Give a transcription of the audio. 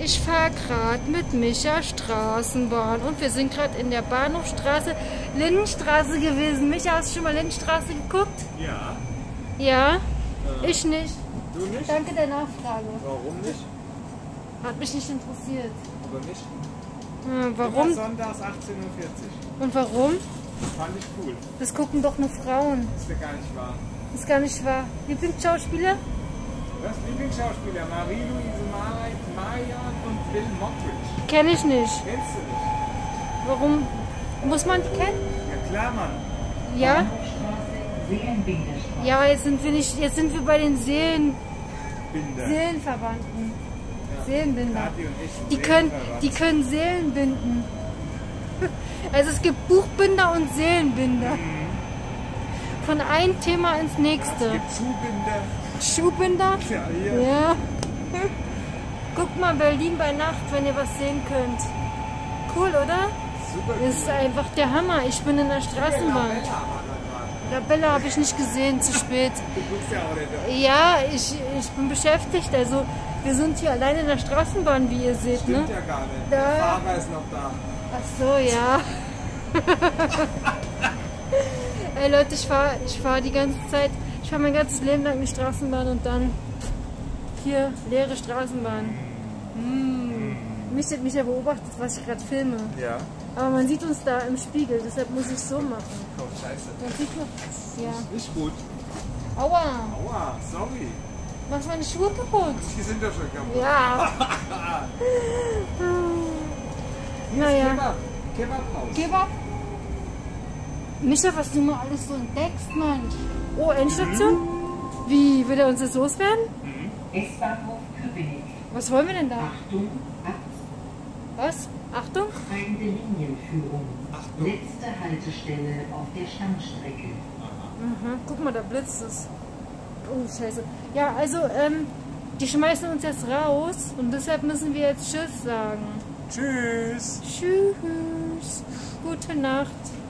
Ich fahre gerade mit Micha Straßenbahn und wir sind gerade in der Bahnhofstraße, Lindenstraße gewesen. Micha, hast du schon mal Lindenstraße geguckt? Ja. Ja? Ich nicht. Du nicht? Danke der Nachfrage. Warum nicht? Hat mich nicht interessiert. Aber nicht? Warum? Immer sonntags 18:40 Uhr. Und warum? Fand ich cool. Das gucken doch nur Frauen. Das ist ja gar nicht wahr. Das ist gar nicht wahr. Lieblingsschauspieler? Was? Lieblingsschauspieler? Marie-Louise Marian und Bill Mockridge. Kenne ich nicht. Kennst du nicht? Warum? Muss man die kennen? Ja klar, Mann. Ja? Ja, aber jetzt sind wir nicht, jetzt sind wir bei den Binder. Seelenverwandten. Ja. Seelenbinder. Kathi und ich sind Die können Seelen binden. Also es gibt Buchbinder und Seelenbinder. Von einem Thema ins Es nächste. gibt Schuhbinder. Schuhbinder? Ja, hier. Ja. Guckt mal Berlin bei Nacht, wenn ihr was sehen könnt. Cool, oder? Super Das ist einfach der Hammer. Ich bin in der Straßenbahn. Labella habe ich nicht gesehen, zu spät. Du guckst ja auch nicht. Ja, ich bin beschäftigt. Also wir sind hier allein in der Straßenbahn, wie ihr seht. Stimmt Ne? ja gar nicht. Da. Der Fahrer ist noch da. Ach so, ja. Ey Leute, ich fahr die ganze Zeit, ich fahre mein ganzes Leben lang die Straßenbahn und dann hier leere Straßenbahn. Mich ja beobachtet, was ich gerade filme. Ja. Aber man sieht uns da im Spiegel, deshalb muss ich so machen. Oh, scheiße. Dann sieht man, ja. Nicht gut. Aua, Aua, sorry. machst meine Schuhe kaputt. Die sind doch schon kaputt. Ja. Hier Naja. ist Kebabhaus. Kebab. Micha, was du mal alles so entdeckst, Mensch. Oh, Endstation? Wie, will er uns das loswerden? S-Bahnhof Köpenick. Was wollen wir denn da? Achtung, Was? Achtung? absteigende Linienführung. Achtung. Letzte Haltestelle auf der Stammstrecke. Guck mal, da blitzt es. Oh, scheiße. Ja, also, die schmeißen uns jetzt raus und deshalb müssen wir jetzt Tschüss sagen. Tschüss. Tschüss. Gute Nacht.